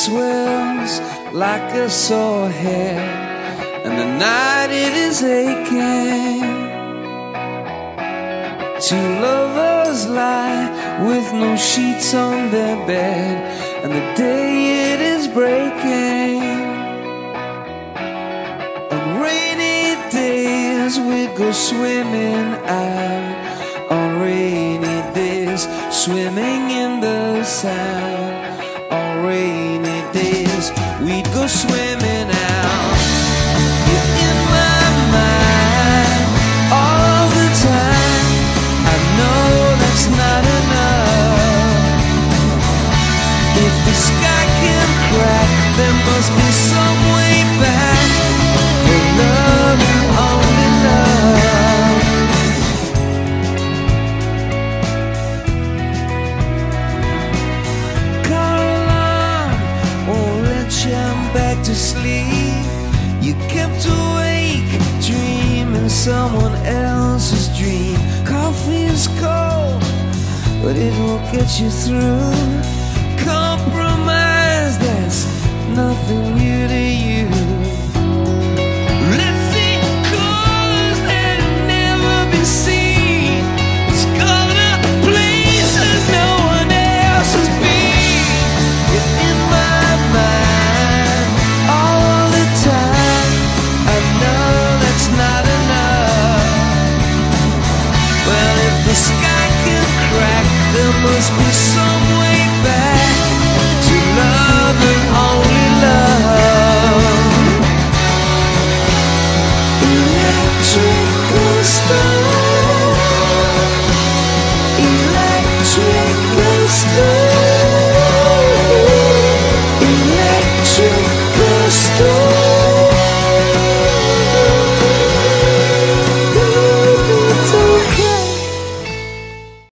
swells like a sore head, and the night it is aching. Two lovers lie with no sheets on their bed, and the day it is breaking. On rainy days we go swimming out, on rainy days swimming in the sand. On rainy days we'd go swimming out. You're in my mind all the time. I know that's not enough. If the sky can crack, there must be some way back for love and only love. Caroline won't let you back to sleep. You kept awake, dreaming someone else's dream. Coffee is cold, but it will get you through. Compromise, that's nothing new to